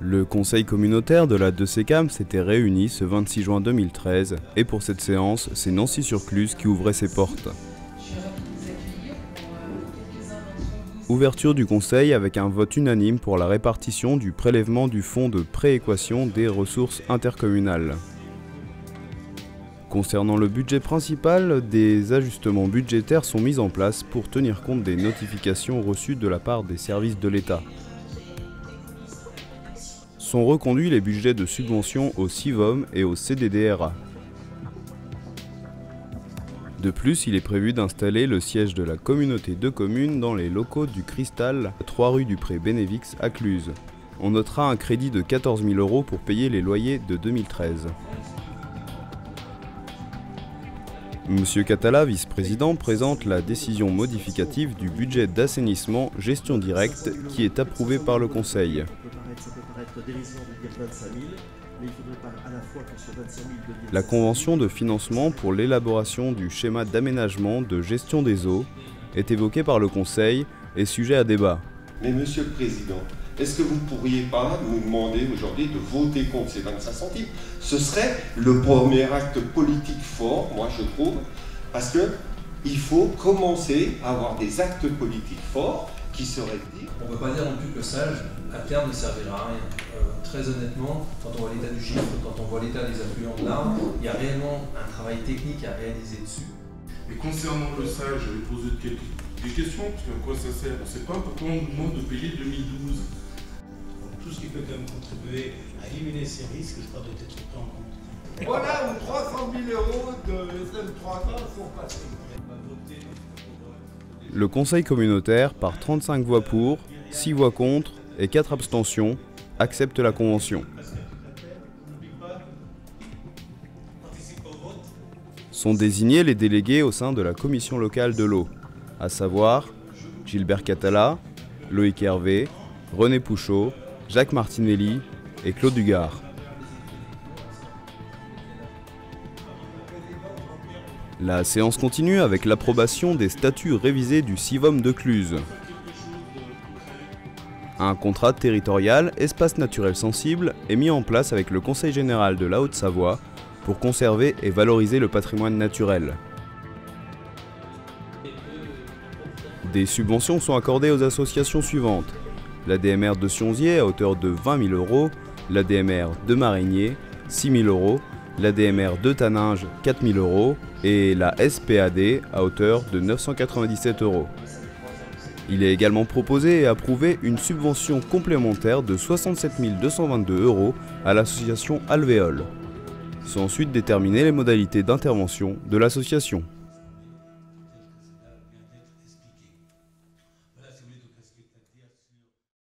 Le conseil communautaire de la DECECAM s'était réuni ce 26 juin 2013 et pour cette séance, c'est Nancy-sur-Cluse qui ouvrait ses portes. Ouverture du conseil avec un vote unanime pour la répartition du prélèvement du fonds de prééquation des ressources intercommunales. Concernant le budget principal, des ajustements budgétaires sont mis en place pour tenir compte des notifications reçues de la part des services de l'État. Sont reconduits les budgets de subvention au CIVOM et au CDDRA. De plus, il est prévu d'installer le siège de la communauté de communes dans les locaux du Cristal, 3 rue du Pré Bénévix à Cluse. On notera un crédit de 14 000 € pour payer les loyers de 2013. Monsieur Catala, vice-président, présente la décision modificative du budget d'assainissement gestion directe qui est approuvée par le Conseil. La convention de financement pour l'élaboration du schéma d'aménagement de gestion des eaux est évoquée par le Conseil et sujet à débat. Mais Monsieur le Président, est-ce que vous ne pourriez pas nous demander aujourd'hui de voter contre ces 25 centimes? Ce serait le premier acte politique fort, moi je trouve, parce qu'il faut commencer à avoir des actes politiques forts qui seraient dits. On ne peut pas dire non plus que le sage, à terme, ne servira à rien. Très honnêtement, quand on voit l'état du chiffre, quand on voit l'état des affluents de l'Arve, il y a réellement un travail technique à réaliser dessus. Et concernant le sage, je vais poser des questions, parce qu'à quoi ça sert? On ne sait pas pourquoi on nous demande de payer 2012. Tout ce qui peut quand même contribuer à éliminer ces risques, je crois, doit être pris en compte. Voilà où 300 000 € de SM3A sont passés. Le conseil communautaire, par 35 voix pour, 6 voix contre et 4 abstentions, accepte la convention. Sont désignés les délégués au sein de la commission locale de l'eau, à savoir Gilbert Catala, Loïc Hervé, René Pouchot, Jacques Martinelli et Claude Dugard. La séance continue avec l'approbation des statuts révisés du CIVOM de Cluse. Un contrat territorial espace naturel sensible est mis en place avec le Conseil général de la Haute-Savoie pour conserver et valoriser le patrimoine naturel. Des subventions sont accordées aux associations suivantes: l'ADMR de Sionzier à hauteur de 20 000 €, l'ADMR de Marigné 6 000 €, l'ADMR de Taninges 4 000 € et la SPAD à hauteur de 997 €. Il est également proposé et approuvé une subvention complémentaire de 67 222 € à l'association Alvéole. Sont ensuite déterminées les modalités d'intervention de l'association.